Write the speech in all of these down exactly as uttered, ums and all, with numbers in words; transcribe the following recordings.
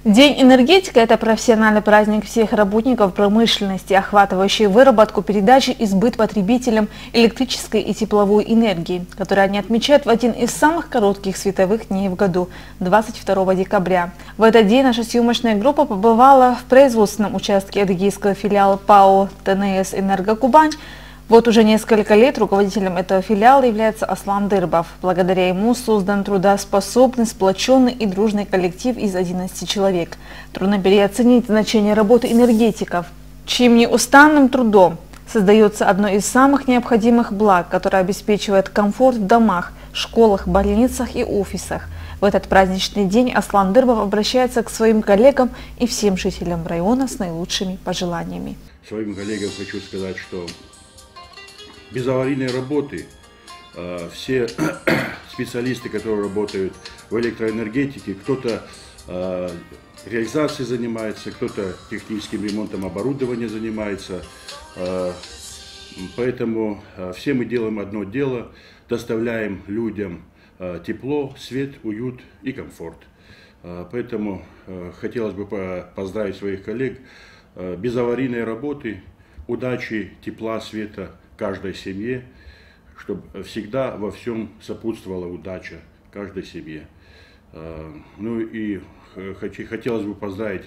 День энергетика – это профессиональный праздник всех работников промышленности, охватывающий выработку, передачу и сбыт потребителям электрической и тепловой энергии, который они отмечают в один из самых коротких световых дней в году – двадцать второго декабря. В этот день наша съемочная группа побывала в производственном участке адыгейского филиала ПАО ТНС «Энерго Кубань». Вот уже несколько лет руководителем этого филиала является Аслан Дырбов. Благодаря ему создан трудоспособный, сплоченный и дружный коллектив из одиннадцати человек. Трудно переоценить значение работы энергетиков, чьим неустанным трудом создается одно из самых необходимых благ, которое обеспечивает комфорт в домах, школах, больницах и офисах. В этот праздничный день Аслан Дырбов обращается к своим коллегам и всем жителям района с наилучшими пожеланиями. Своим коллегам хочу сказать, что без аварийной работы э, все специалисты, которые работают в электроэнергетике, кто-то э, реализацией занимается, кто-то техническим ремонтом оборудования занимается. Э, поэтому э, все мы делаем одно дело, доставляем людям э, тепло, свет, уют и комфорт. Э, поэтому э, хотелось бы поздравить своих коллег э, без аварийной работы, удачи, тепла, света каждой семье, чтобы всегда во всем сопутствовала удача каждой семье. Ну и хотелось бы поздравить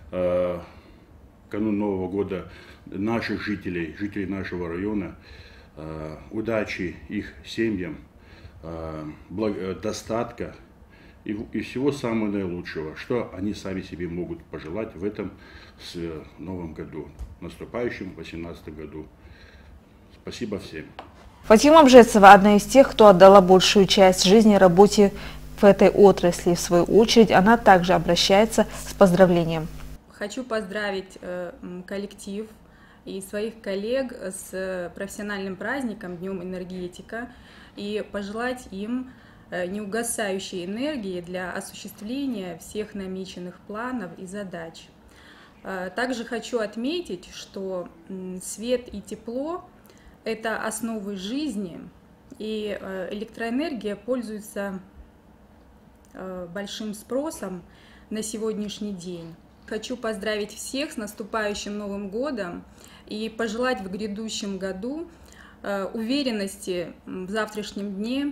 канун Нового года наших жителей, жителей нашего района, удачи их семьям, достатка и всего самого наилучшего, что они сами себе могут пожелать в этом новом году, наступающем восемнадцатом году. Спасибо всем. Фатима Бжецова – одна из тех, кто отдала большую часть жизни работе в этой отрасли. В свою очередь, она также обращается с поздравлением. Хочу поздравить коллектив и своих коллег с профессиональным праздником, Днем энергетика, и пожелать им неугасающей энергии для осуществления всех намеченных планов и задач. Также хочу отметить, что свет и тепло – это основы жизни, и электроэнергия пользуется большим спросом на сегодняшний день. Хочу поздравить всех с наступающим Новым годом и пожелать в грядущем году уверенности в завтрашнем дне,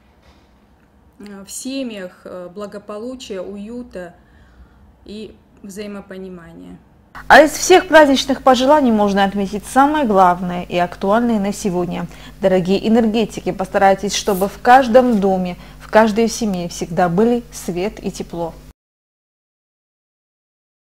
в семьях, благополучия, уюта и взаимопонимания. А из всех праздничных пожеланий можно отметить самое главное и актуальное на сегодня. Дорогие энергетики, постарайтесь, чтобы в каждом доме, в каждой семье всегда были свет и тепло.